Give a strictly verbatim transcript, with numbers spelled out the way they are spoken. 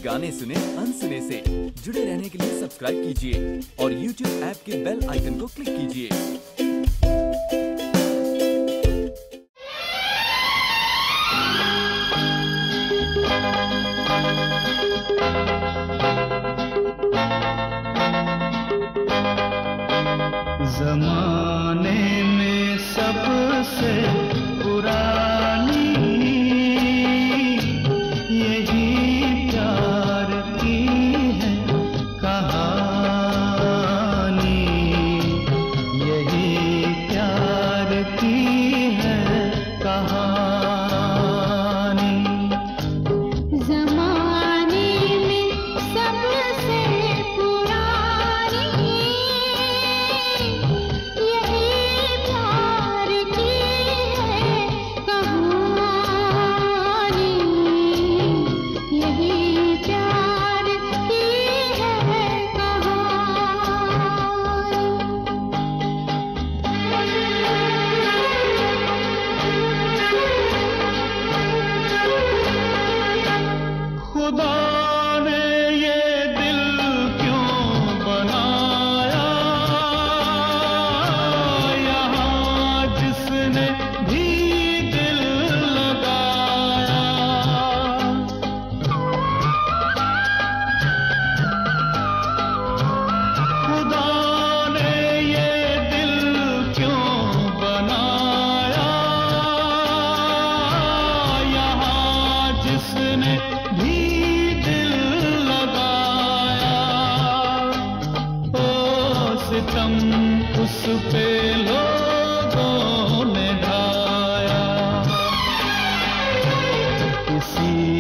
गाने सुने अनसुने से। जुड़े रहने के लिए सब्सक्राइब कीजिए और यूट्यूब ऐप के बेल आइकन को क्लिक कीजिए। ज़माने में सबसे पुरानी यही प्यार की है कहानी, यही प्यार की है कहानी। ज़माने में सबसे पुरानी यही प्यार की है कहानी, यही प्यार की है कहानी। खुदा ने ये दिल क्यों बनाया, यहाँ जिसने भी दिल लगाया। खुदा ने ये दिल क्यों बनाया, यहाँ जिसने भी दिल लगाया। ओ सितम उस पे लोगों ने ढाया, किसी